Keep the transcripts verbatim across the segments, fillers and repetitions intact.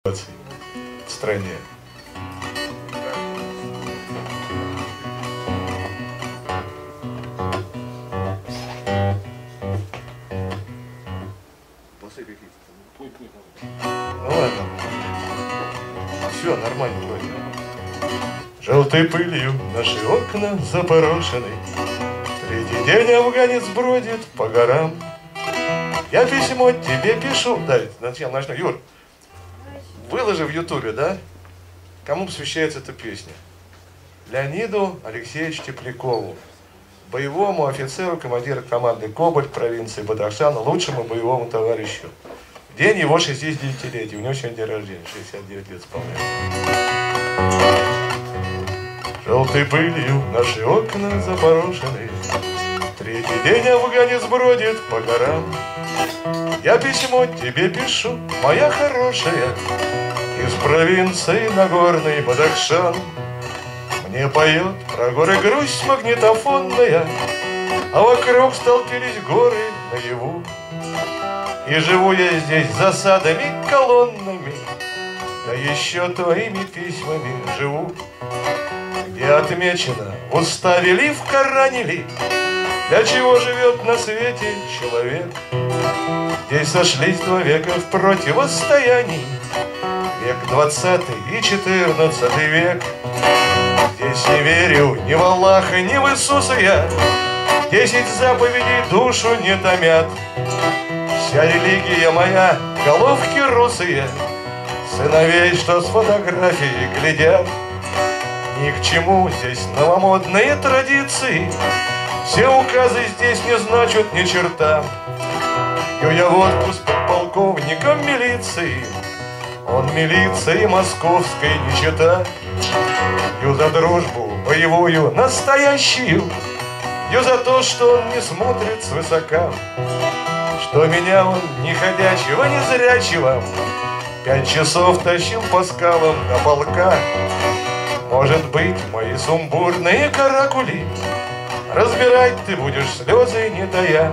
в стране. Ну ладно. Все, нормально вроде. Желтой пылью наши окна запорошены. Третий день афганец бродит по горам. Я письмо тебе пишу. Да, начнем, начну. Юр, выложи в ютубе, да? Кому посвящается эта песня? Леониду Алексеевичу Теплякову, боевому офицеру, командиру команды «Кобальт» провинции Бадахшан, лучшему боевому товарищу. День его шестидесятидевятилетия. У него сегодня день рождения, шестьдесят девять лет исполняется. Желтой пылью наши окна запорошены. Третий день афганец бродит по горам. Я письмо тебе пишу, моя хорошая, из провинции Нагорный Бадахшан. Мне поет про горы грусть магнитофонная, а вокруг столпились горы наяву. И живу я здесь засадами, колоннами, да еще твоими письмами живу. Где отмечено в уставе ли, в Коране ли, для чего живет на свете человек. Здесь сошлись два века в противостоянии, век двадцатый и четырнадцатый век. Здесь не верю ни в Аллаха, ни в Иисуса я, десять заповедей душу не томят. Вся религия моя — головки русые, сыновей, что с фотографией глядят. Ни к чему здесь новомодные традиции, все указы здесь не значат ни черта. Пью я водку с подполковником милиции, он милиции московской не чета. Пью за дружбу боевую настоящую, пью за то, что он не смотрит свысока, что меня он ни ходячего, ни зрячего пять часов тащил по скалам до полка. Может быть, мои сумбурные каракули разбирать ты будешь слезы не тая.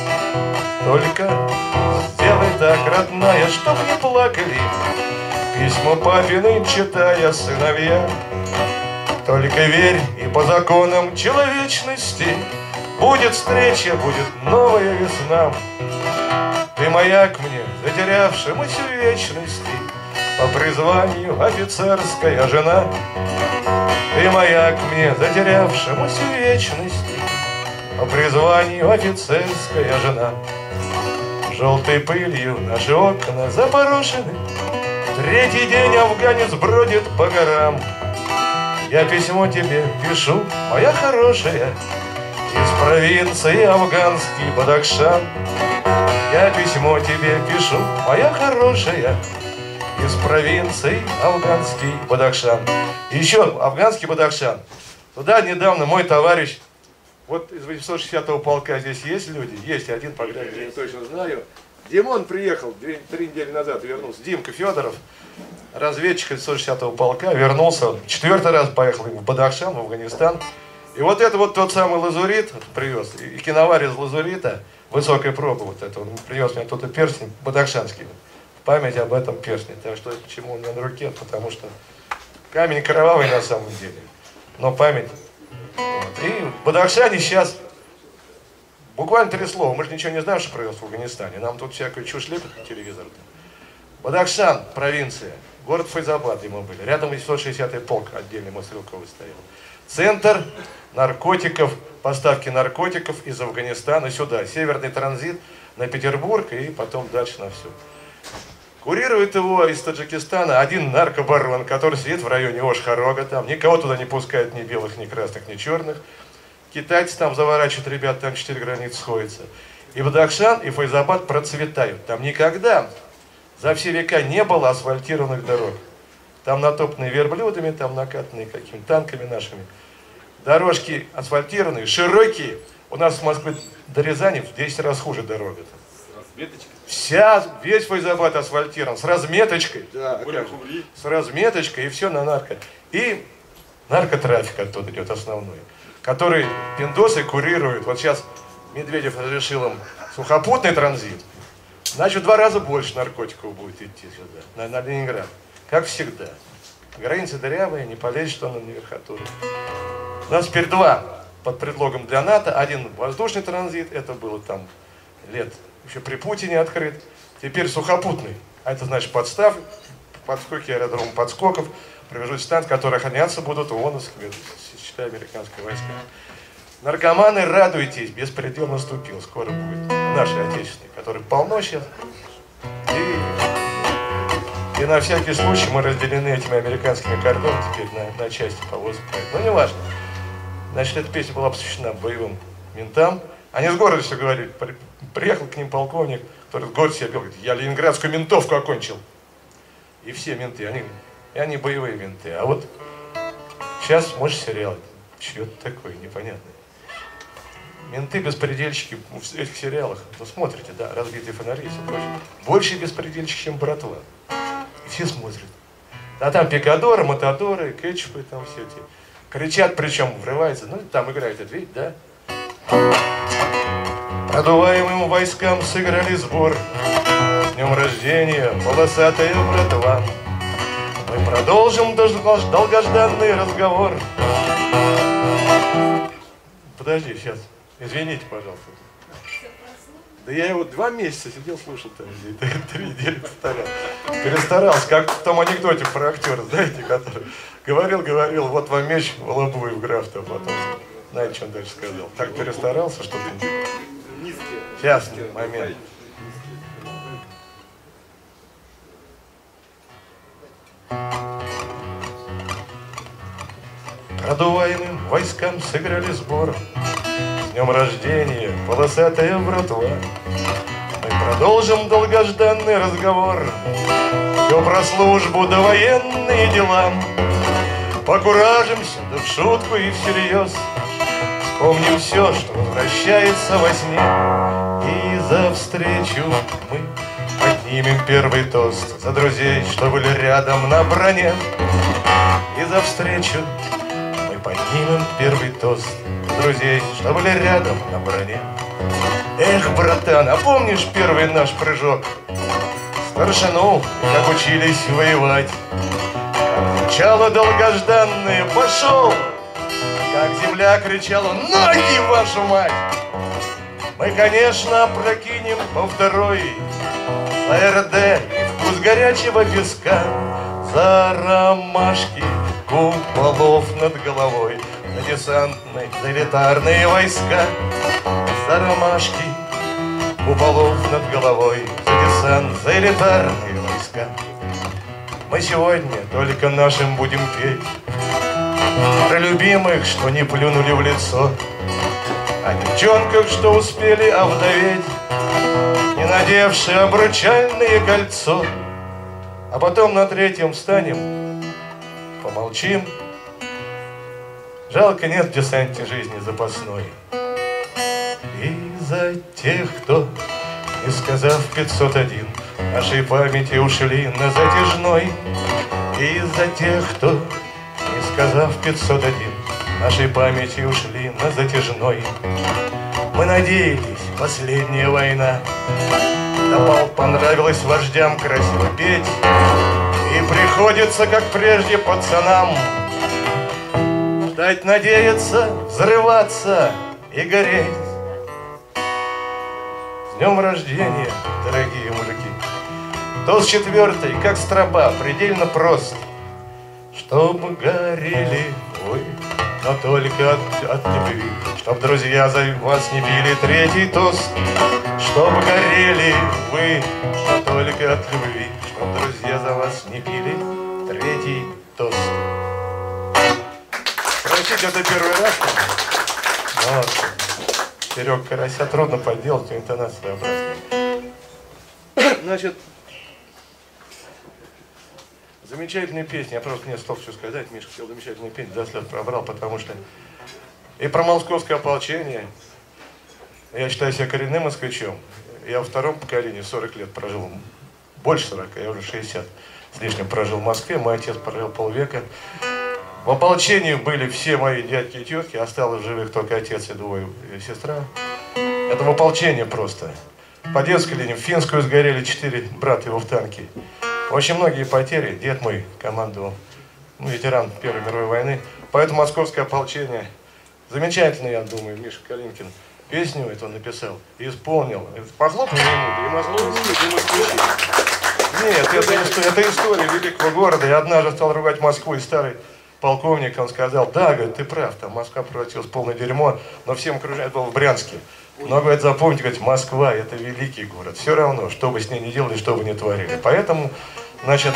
Только сделай так, родная, чтоб не плакали письма папины, читая сыновья. Только верь, и по законам человечности будет встреча, будет новая весна. Ты маяк мне, затерявшемуся в вечности, по призванию офицерская жена. Ты маяк мне, затерявшемуся в вечности, по призванию офицерская жена. Желтой пылью наши окна запорошены. Третий день афганец бродит по горам. Я письмо тебе пишу, моя хорошая, из провинции афганский Бадахшан. Я письмо тебе пишу, моя хорошая, из провинции афганский Бадахшан. Еще афганский Бадахшан. Туда недавно мой товарищ, вот из восемьсот шестидесятого полка здесь есть люди? Есть, один, по крайней мере, точно знаю. Димон приехал две, три недели назад, вернулся. Димка Федоров, разведчик из восемьсот шестидесятого полка, вернулся. Четвертый раз поехал в Бадахшан, в Афганистан. И вот это вот тот самый лазурит привез, и киноварь из лазурита, высокой пробы вот это, он привез мне тут и перстень бадахшанский, в память об этом перстне. Так что почему он у меня на руке, потому что камень кровавый на самом деле, но память. Вот. И в Бадахшане сейчас буквально три слова, мы же ничего не знаем, что происходит в Афганистане, нам тут всякую чушь лепят по телевизору. Бадахшан, провинция, город Файзабад, где мы были, рядом восемьсот шестидесятый полк, отдельный мой стрелковый стоял. Центр наркотиков, поставки наркотиков из Афганистана сюда, северный транзит на Петербург и потом дальше на все. Курирует его из Таджикистана один наркобарон, который сидит в районе Ошхарога, там никого туда не пускают, ни белых, ни красных, ни черных. Китайцы там заворачивают ребят, там четыре границы сходятся. И Бадахшан, и Файзабад процветают. Там никогда за все века не было асфальтированных дорог. Там натоптанные верблюдами, там накатанные какими-то танками нашими. Дорожки асфальтированные, широкие. У нас в Москве до Рязани в десять раз хуже дорога. Вся, весь Файзабад асфальтирован, с разметочкой. Да, с разметочкой, и все на нарко. И наркотрафик оттуда идет основной, который пиндосы курируют. Вот сейчас Медведев разрешил им сухопутный транзит. Значит, в два раза больше наркотиков будет идти сюда, на, на Ленинград. Как всегда. Границы дырявые, не полезет, что на верхотуре. У нас теперь два под предлогом для НАТО. Один воздушный транзит, это было там лет еще при Путине открыт. Теперь сухопутный. А это значит подстав, подскоки аэродрома подскоков, промежуточные станции, которые охраняться будут ООНовскими, считай, американские войска. Наркоманы, радуйтесь, беспредел наступил, скоро будет. Наши отечественные, которые полно сейчас. И, и на всякий случай мы разделены этими американскими кордонами теперь на, на части повозок. Но не важно. Значит, эта песня была посвящена боевым ментам. Они с гордостью говорили, при, приехал к ним полковник, который с гордостью говорит, я ленинградскую ментовку окончил. И все менты, они, и они боевые менты. А вот сейчас, может, сериал, что-то такое непонятное. Менты-беспредельщики в этих сериалах, ну смотрите, да, разбитые фонари и все прочее. Больше беспредельщик, чем братва. И все смотрят. А там пикадоры, матадоры, кетчупы, там все эти. Кричат, причем врываются. Ну, там играет это, видите, да? Продуваемым войскам сыграли сбор. С днем рождения, полосатая братва. Мы продолжим долгожданный разговор. Подожди, сейчас. Извините, пожалуйста. Да я его два месяца сидел, слушал, три недели повторял. Перестарался, как в том анекдоте про актера, знаете, который говорил, говорил, вот вам меч, в лобу и в граф-то, потом, знаете, что он дальше сказал. Так перестарался, что ты... Сейчас, момент. Продуваемым войскам сыграли сбор. С днем рождения, полосатая братва. Мы продолжим долгожданный разговор. Все про службу да военные дела. Покуражимся, да в шутку и всерьез. Вспомним все, что возвращается во сне. И за встречу мы поднимем первый тост. За друзей, что были рядом на броне. И за встречу поднимем первый тост. Друзей, что были рядом на броне. Эх, братан, а помнишь первый наш прыжок? Старшину, как учились воевать. Как кричало долгожданное «Пошел!» Как земля кричала «Ноги, вашу мать!» Мы, конечно, опрокинем по второй за эр дэ и вкус горячего песка. За ромашки куполов над головой, за десантные, за элитарные войска. За ромашки куполов над головой, за десант, за элитарные войска. Мы сегодня только нашим будем петь про любимых, что не плюнули в лицо, о девчонках, что успели овдоветь, не надевшие обручальное кольцо. А потом на третьем встанем, помолчим. Жалко, нет в десанте жизни запасной. И за тех, кто, не сказав пятьсот один, нашей памяти ушли на затяжной. И за тех, кто, не сказав пятьсот один, нашей памяти ушли на затяжной. Мы надеялись, последняя война, да понравилось вождям красиво петь. И приходится, как прежде, пацанам ждать, надеяться, взрываться и гореть. С днем рождения, дорогие мужики! Тост четвертый, как строба, предельно прост. Чтоб горели вы, но только от, от любви. Чтоб друзья за вас не пили третий тост. Чтоб горели вы, но только от любви. Чтоб друзья за вас не пили третий тост. Простите, это первый раз. Вот. Серега Карася трудно подделать, интонация своеобразная. Значит, замечательная песня. Я просто не столько что сказать. Миша хотел замечательную песню, до слез пробрал, потому что и про московское ополчение. Я считаю себя коренным москвичом. Я во втором поколении сорок лет прожил, больше сорока, я уже шестьдесят с лишним прожил в Москве. Мой отец прожил полвека. В ополчении были все мои дядьки и тетки, осталось в живых только отец и двое и сестра. Это в ополчении просто. по детской линии, в Финскую сгорели четыре брата его в танке. Очень многие потери. Дед мой командовал, ну, ветеран Первой мировой войны. Поэтому московское ополчение. Замечательно, я думаю, Миша Калинкин. Песню эту написал, исполнил. Похлопали ему, и москвичи, и москвичи. Нет, это, это история великого города. Я однажды стал ругать Москву, и старый полковник, он сказал: да, говорит, ты прав, там Москва превратилась в полное дерьмо, но всем окружает, это было в Брянске. Но, говорит, запомните, говорит, Москва — это великий город. Все равно, что бы с ней ни делали, что бы ни творили. Поэтому, значит,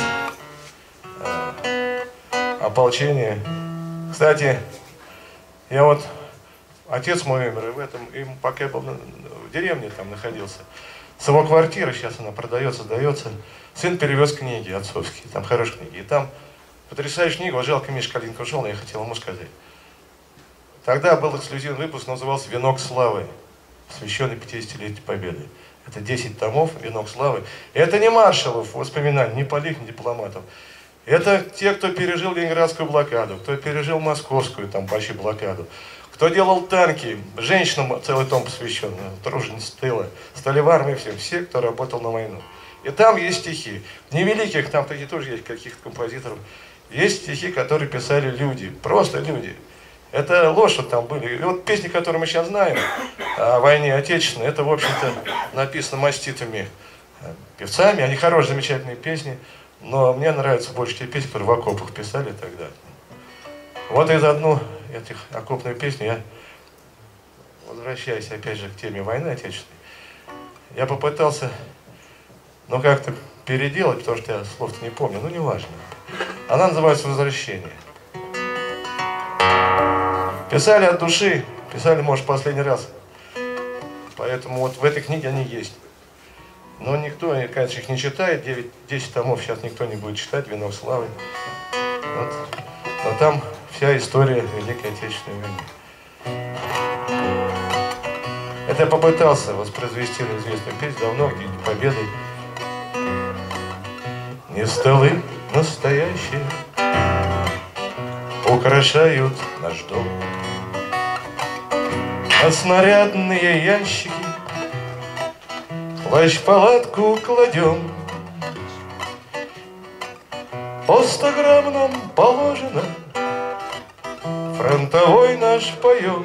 э, ополчение. Кстати, я вот, отец мой умер, и в этом, и пока я был в деревне, там находился, с его квартиры, сейчас она продается, сдается, сын перевез книги отцовские, там хорошие книги. И там потрясающая книга, вот жалко, Миша Калинкин ушел, но я хотел ему сказать. Тогда был эксклюзивный выпуск, назывался «Венок славы», посвященный пятидесятилетию Победы. Это десять томов, «Венок славы». Это не маршалов воспоминаний, не полих, не дипломатов. Это те, кто пережил Ленинградскую блокаду, кто пережил Московскую, там почти блокаду, кто делал танки, женщинам целый том посвящен, тружениц тыла, стали в армии, все, все, кто работал на войну. И там есть стихи, невеликих, там такие тоже есть каких-то композиторов, есть стихи, которые писали люди, просто люди. Это ложь, что там были. И вот песни, которые мы сейчас знаем о войне отечественной, это, в общем-то, написано маститыми певцами, они хорошие, замечательные песни, но мне нравятся больше те песни, которые в окопах писали тогда. Вот из одну этих окопную песню я, возвращаясь опять же к теме войны отечественной, я попытался, ну, как-то переделать, потому что я слов-то не помню, ну, неважно. Она называется «Возвращение». Писали от души, писали, может, последний раз. Поэтому вот в этой книге они есть. Но никто, конечно, их не читает, девять-десять томов сейчас никто не будет читать, «Венок славы». Вот. Но там вся история Великой Отечественной войны. Это я попытался воспроизвести на известную песню давно, где-нибудь «Победы». Не столы настоящие украшают наш дом, а снарядные ящики плащ-палатку кладем. По ста грамм нам положено, фронтовой наш поет.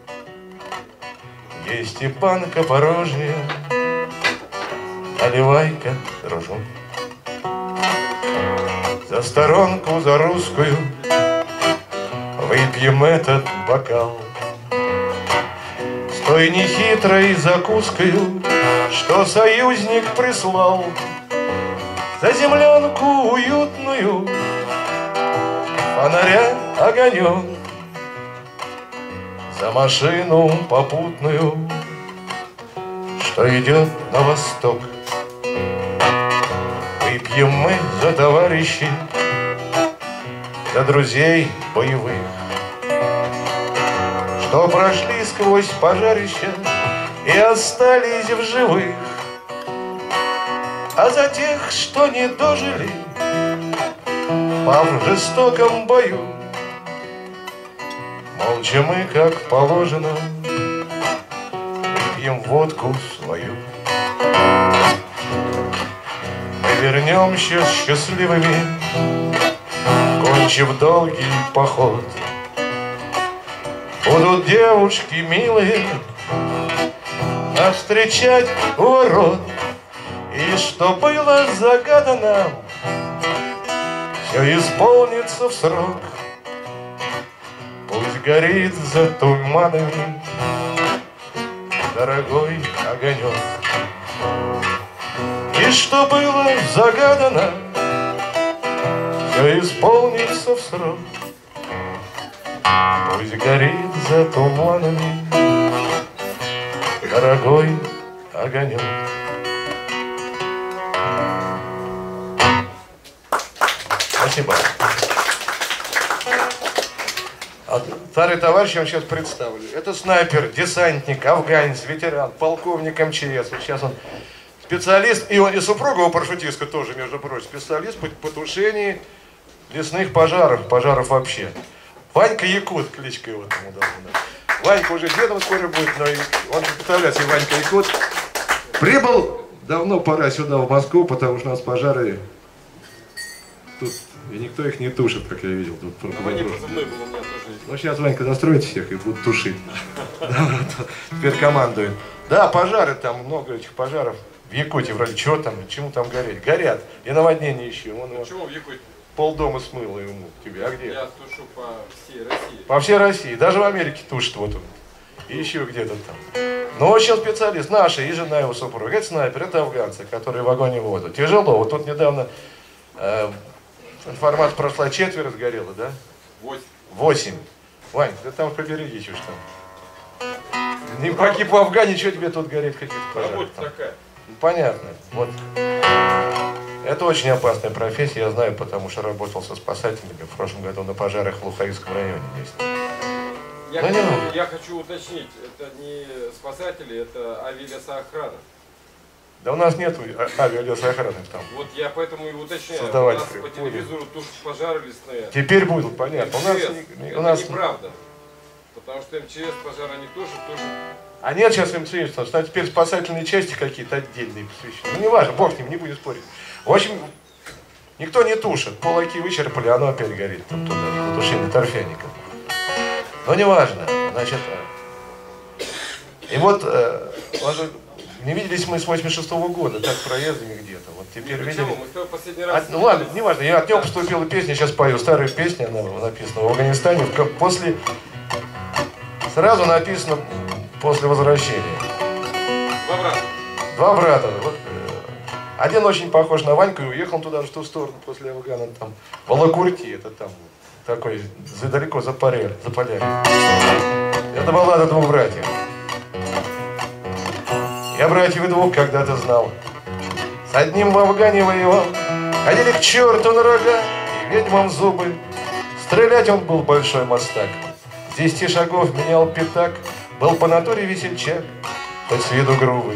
Есть и банка порожняя, наливай-ка, дружок. За сторонку, за русскую выпьем этот бокал с той нехитрой закускою, что союзник прислал. За землянку уютную, фонаря огонек, за машину попутную, что идет на восток. Выпьем мы за товарищей, за друзей боевых, что прошли сквозь пожарища и остались в живых, а за тех, что не дожили, пав в жестоком бою. Молча мы, как положено, выпьем водку свою. Мы вернемся счастливыми, кончив долгий поход. Будут девушки милые нас встречать у ворот. И что было загадано, все исполнится в срок. Пусть горит за туманами дорогой огонек. И что было загадано, все исполнится в срок. Пусть горит за туманами дорогой огонек. Спасибо. А старый товарищ я вам сейчас представлю. Это снайпер, десантник, афганец, ветеран, полковник эм че эс. Вот сейчас он специалист, и, он, и супруга его парашютистка тоже, между прочим, специалист по потушении лесных пожаров, пожаров вообще. Ванька Якут, кличка его тому должна. Ванька уже дедом скоро будет, но он представляет себе Ванька Якут. Прибыл, давно пора сюда, в Москву, потому что у нас пожары. Тут и никто их не тушит, как я видел. Тут ну, они позывной был, у меня тоже есть. Ну, сейчас, Ванька, застроите всех и будут тушить. Теперь командует. Да, пожары, там много этих пожаров. В Якутии вроде, чего там, чему там гореть? Горят. И наводнение еще. Почему в Якутии? Полдома смыло ему тебе. А где? Я тушу по всей России. По всей России. Даже в Америке тушит вот он. И еще где-то там. Но очень специалист. Наши и жена его супруга. Это снайпер, это афганцы, которые в огонь и воду. Тяжело. Вот тут недавно э, информация прошла, четверо сгорело, да? Восемь. Восемь. Вань, ты там побереги, что ж там. Не погиб в Афгане, что тебе тут гореть какие-то пожары? Работа такая. Ну, понятно. Вот. Это очень опасная профессия, я знаю, потому что работал со спасателями в прошлом году на пожарах в Лухаревском районе. Здесь. Я, хочу, я хочу уточнить, это не спасатели, это авиалесоохрана. Да у нас нет авиалесоохраны там. Вот я поэтому и уточняю. Создавать у нас по телевизору тушат пожары лесные. Теперь будут, понятно. У нас, это у нас неправда. Потому что МЧС пожары не тушат, тушат. А нет сейчас МЧС, потому что теперь спасательные части какие-то отдельные посвящены. Ну не важно, бог с ним, не будем спорить. В общем, никто не тушит. Полоки вычерпали, оно опять горит там туда, в тушении торфяников. Но не важно, значит. И вот, он же, не виделись мы с восемьдесят шестого года, так проездами где-то. Вот теперь ну, видели. Мы с тобой последний раз. От, ну ладно, не важно, я от него поступила песня, сейчас пою старую песню, она написана в Афганистане, после, сразу написано после возвращения. Два брата. Два брата. Вот, один очень похож на Ваньку и уехал туда, в ту сторону, после Афгана, там, в Алакурти, это там, такой, далеко за Паре, за Полярье. Это баллада двух братьев. Я братьев и двух когда-то знал. С одним в Афгане воевал, ходили к черту на рога и ведьмам в зубы. Стрелять он был большой мастак, с десяти шагов менял пятак, был по натуре весельчак, хоть с виду грубый.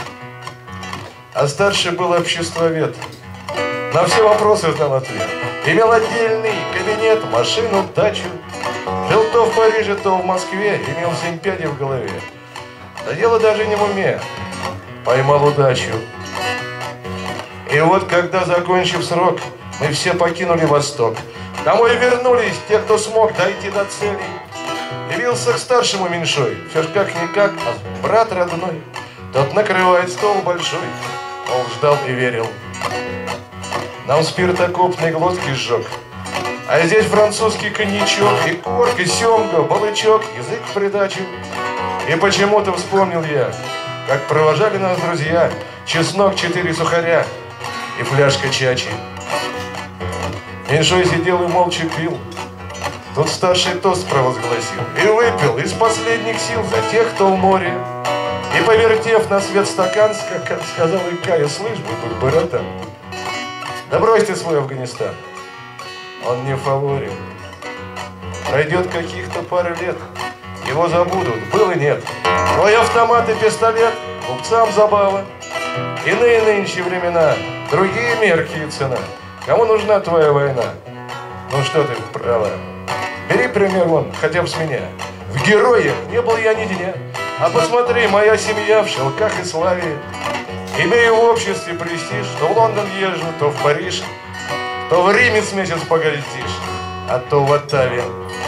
А старший был обществовед, на все вопросы знал ответ. Имел отдельный кабинет, машину, дачу. Жил то в Париже, то в Москве, имел семь пядей в голове. Да дело даже не в уме, поймал удачу. И вот когда, закончив срок, мы все покинули Восток, домой вернулись те, кто смог дойти до цели. Явился к старшему меньшой, все ж как-никак, а брат родной. Тот накрывает стол большой, он ждал и верил. Нам спиртокопный глотки сжег, а здесь французский коньячок, и корк, и семга, балычок, язык в придачу. И почему-то вспомнил я, как провожали нас друзья, чеснок, четыре сухаря и фляжка чачи. Меньшой сидел и молча пил. Тут старший тост провозгласил и выпил из последних сил за тех, кто в море. И, повертев на свет стакан, сказал Икая: слышь, бабуль, братан, да брось ты свой Афганистан, он не в фаворе. Пройдет каких-то пару лет, его забудут, был и нет. Твой автомат и пистолет, купцам забава. Иные нынче времена, другие мерки и цена. Кому нужна твоя война? Ну что ты, право, бери пример вон, хотя бы с меня. В героях не был я ни дня. А посмотри, моя семья в шелках и славе. Имею в обществе престиж, то в Лондон езжу, то в Париж, то в Риме с месяц погостишь, а то в Оттаве.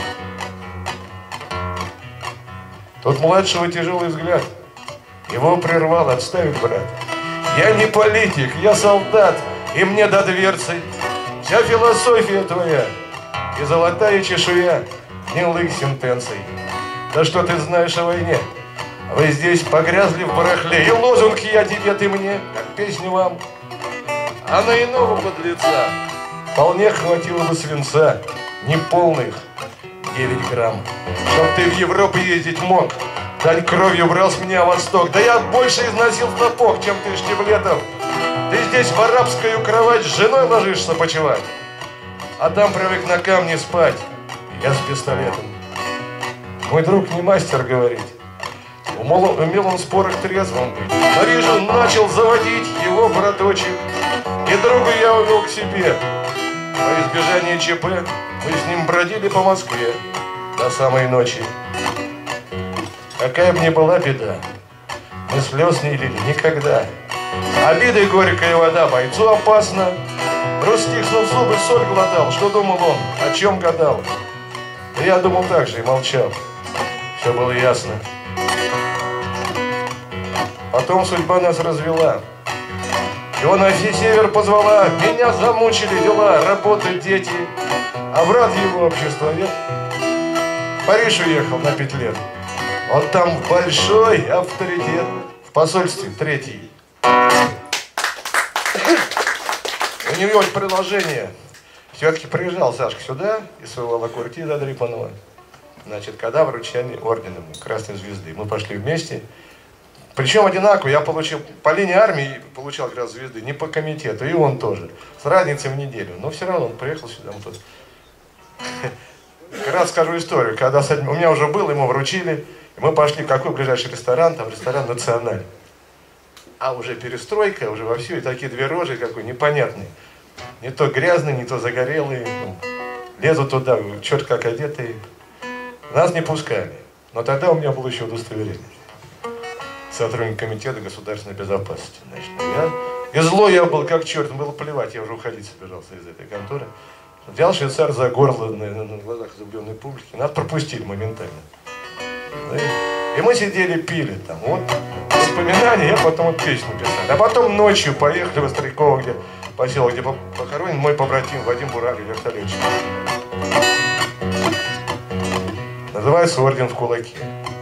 Тут младшего тяжелый взгляд, его прервал: отставить, брат. Я не политик, я солдат, и мне до дверцы вся философия твоя и золотая чешуя гнилых сентенций. Да что ты знаешь о войне? Вы здесь погрязли в барахле, и лозунг я тебе, ты мне, как песню вам. А на иного подлеца вполне хватило бы свинца, неполных девять грамм. Чтоб ты в Европу ездить мог, дать кровью брал с меня восток. Да я больше износил сапог, чем ты штиблетов. Ты здесь в арабскую кровать с женой ложишься почевать, а там привык на камне спать, я с пистолетом. Мой друг не мастер говорить, умел он в спорах трезвым быть. Но вижу, начал заводить его браточек, и друга я увел к себе. Во избежание ЧП мы с ним бродили по Москве до самой ночи. Какая бы ни была беда, мы слез не лили никогда. Обиды горькая вода бойцу опасна. Растиснув зубы, соль глотал. Что думал он, о чем гадал? Да я думал так же и молчал. Все было ясно. Потом судьба нас развела. Его на север позвала. Меня замучили дела, работы, дети. А брат его обществовед в Париж уехал на пять лет. Он там большой авторитет. В посольстве третий. У него есть предложение. Все-таки приезжал Сашка сюда из своего Лакурти задрипанного. Значит, когда вручали орден ему Красной Звезды. Мы пошли вместе. Причем одинаково. Я получил по линии армии, получал Красной Звезды, не по комитету. И он тоже. С разницей в неделю. Но все равно он приехал сюда. Мы тут... Как раз скажу историю. Когда у меня уже был, ему вручили. И мы пошли в какой ближайший ресторан. Там ресторан «Националь». А уже перестройка, уже вовсю, и такие две рожи какой непонятные. Не то грязные, не то загорелые. Ну, лезут туда, черт как одетые. Нас не пускали. Но тогда у меня было еще удостоверение. Сотрудник комитета государственной безопасности. Значит, я... И злой я был, как черт, было плевать, я уже уходить собирался из этой конторы. Взял швейцар за горло на, на, на глазах изумленной публики. Нас пропустили моментально. И мы сидели, пили там. Вот воспоминания, я потом вот песню писал. А потом ночью поехали в Остряково, где поселок, где похоронен мой побратим Вадим Бурак, вертолетчик. Называется «Орден в кулаке».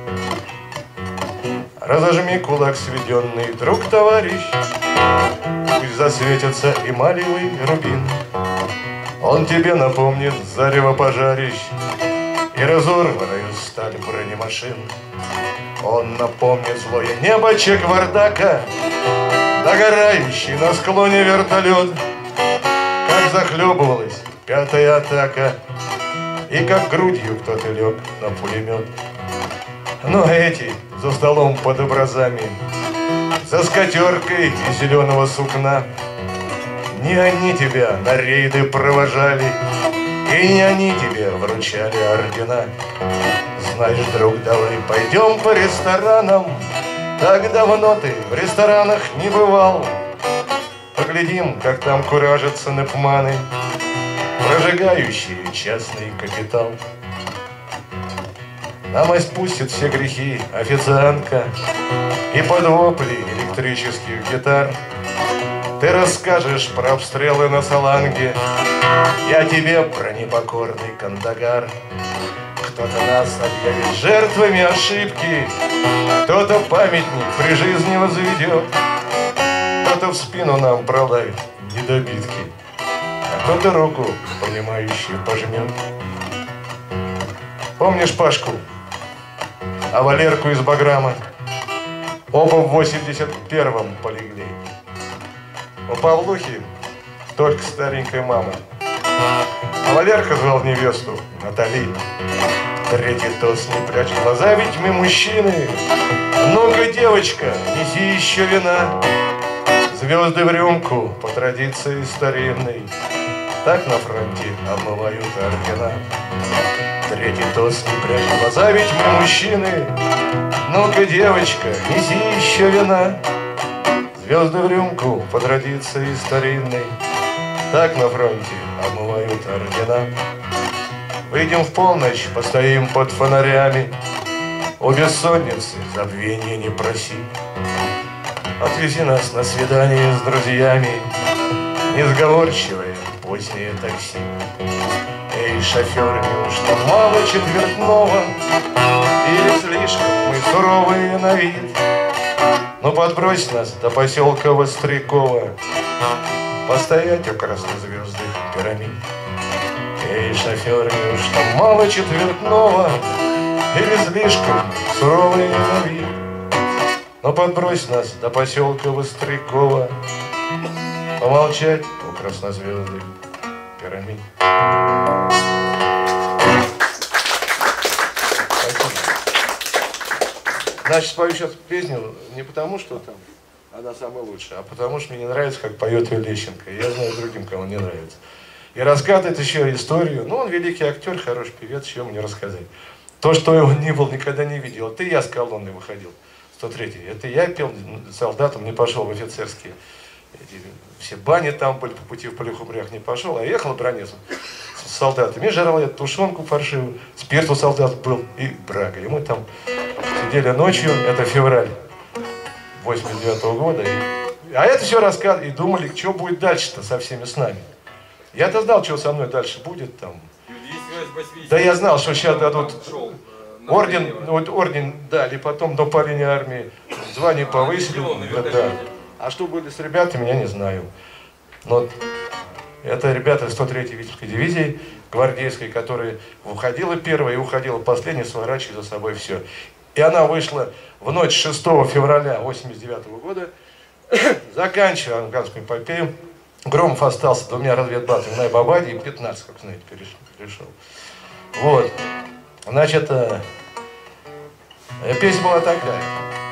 Разожми кулак сведенный, друг, товарищ, пусть засветится эмалевый рубин. Он тебе напомнит зарево пожарищ и разорванную сталь бронемашин. Он напомнит злое небо Чеквардака, догорающий на склоне вертолет, как захлебывалась пятая атака и как грудью кто-то лег на пулемет. Но эти за столом под образами, за скатеркой из зеленого сукна, не они тебя на рейды провожали, и не они тебе вручали ордена. Знаешь, друг, давай пойдем по ресторанам, так давно ты в ресторанах не бывал. Поглядим, как там куражатся напманы, прожигающие частный капитал. Нам и спустит все грехи официантка, и под вопли электрических гитар ты расскажешь про обстрелы на Саланге, я тебе про непокорный Кандагар. Кто-то нас объявит жертвами ошибки, кто-то памятник при жизни возведет, кто-то в спину нам пролает недобитки, а кто-то руку понимающую пожмет. Помнишь Пашку, а Валерку из Баграма? Оба в восемьдесят первом полегли. У Павлухи только старенькая мама, а Валерка звал невесту Натали. Третий тост, не прячь глаза, ведь мы мужчины. Ну-ка, девочка, неси еще вина. Звезды в рюмку по традиции старинной, так на фронте обмывают ордена. Третий тост, не прячь глаза, ведь мы мужчины. Ну-ка, девочка, неси еще вина. Звезды в рюмку по традиции старинной, так на фронте обмывают ордена. Выйдем в полночь, постоим под фонарями, у бессонницы забвения не проси. Отвези нас на свидание с друзьями, несговорчивое позднее такси. Эй, шофер, неужто мало четвертного, или слишком мы суровые на вид? Ну подбрось нас до поселка Вострякова, постоять у краснозвездных пирамид. Эй, шофер, неужто мало четвертного, или слишком суровые на вид? Ну подбрось нас до поселка Вострякова, помолчать у краснозвездных пирамид. Значит, спою сейчас песню не потому, что там она самая лучшая, а потому что мне не нравится, как поет Лещенко. И я знаю другим, кому не нравится. И рассказывает еще историю. Ну, он великий актер, хороший певец, еще мне рассказать. То, что он не был, никогда не видел. Ты, я с колонной выходил. сто третий. Это я пел солдатом, не пошел в офицерские. Эти, все бани там были, по пути в Полихумрях не пошел, а ехал бронец с солдатами. И жрал я тушенку фаршивую, спирт у солдат был и брага. И мы там сидели ночью, это февраль восемьдесят девятого года. И, а это все рассказывали и думали, что будет дальше-то со всеми с нами. Я-то знал, что со мной дальше будет там. Да я знал, что сейчас дадут орден, вот орден дали, потом до парения армии, звание повысили. Да. А что были с ребятами, я не знаю. Но это ребята сто третьей Витебской дивизии гвардейской, которая уходила первая и уходила последняя, сворачивая за собой все. И она вышла в ночь шестого февраля восемьдесят девятого года, заканчивая афганскую эпопею. Громов остался двумя разведбатами на Бабаде и пятнадцать, как знаете, перешел. Вот. Значит, э, песня была такая.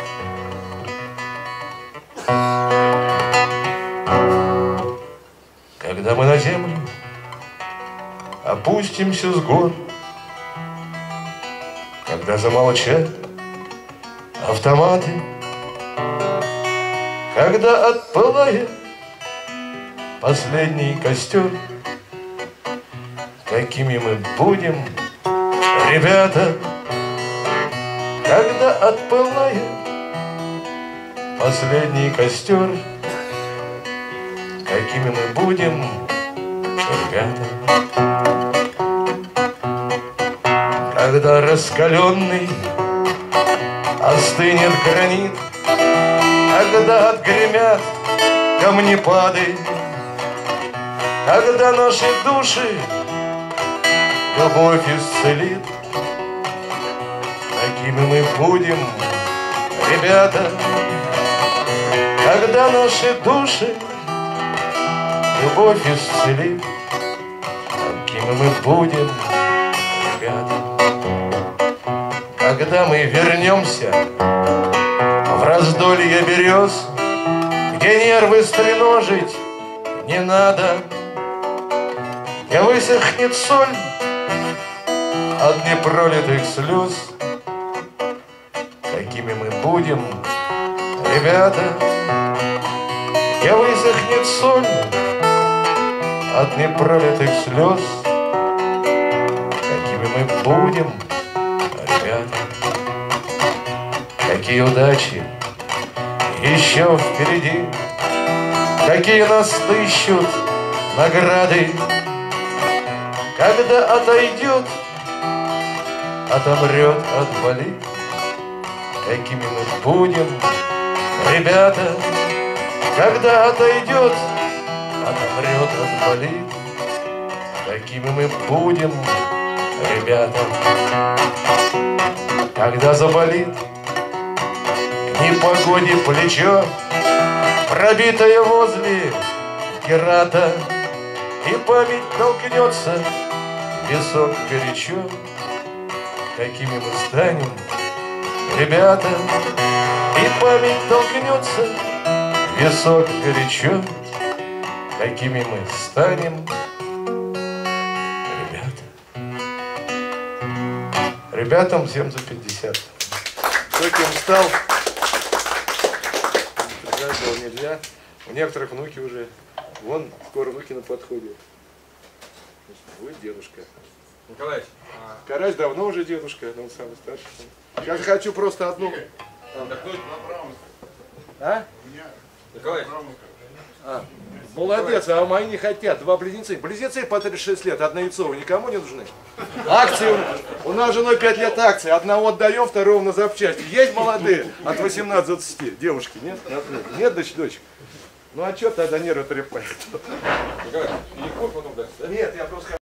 Когда мы на землю опустимся с гор, когда замолчат автоматы, когда отпылает последний костер, какими мы будем, ребята, когда отпылает последний костер, какими мы будем, ребята. Когда раскаленный остынет гранит, когда отгремят камнепады, когда наши души любовь исцелит, какими мы будем, ребята. Когда наши души любовь исцелит, какими мы будем, ребята. Когда мы вернемся в раздолье берез, где нервы стреножить не надо, где высохнет соль от непролитых слез, какими мы будем, ребята. Где высохнет соль от непролитых слез, какими мы будем, ребята. Какие удачи еще впереди, какие нас ищут награды, когда отойдет, отомрет, отвалит, какими мы будем, ребята. Когда отойдет, отомрет, отвалит, какими мы будем, ребята. Когда заболит к непогоде плечо, пробитое возле Герата, и память толкнется в висок горячо, какими мы станем, ребята. И память толкнется в висок горячо, какими мы станем, ребята. Ребятам всем за пятьдесят. Кто кем стал, этого нельзя. У некоторых внуки уже, вон скоро внуки на подходе. Вот дедушка. Николаевич. А... Карась давно уже дедушка, но он самый старший. Сейчас хочу просто одну. Отдохнуть. А? Николаевич. А. Молодец, а мои не хотят. Два близнецы. Близнецы по тридцать шесть лет, однояйцовые никому не нужны. Акции. У нас с женой пять лет акции. Одного отдаем, второго на запчасти. Есть молодые от восемнадцати до двадцати. Девушки, нет? Нет, дочь, дочь. Ну а что тогда нервы трепают? Николаевич, не потом дальше, да? Нет, я просто...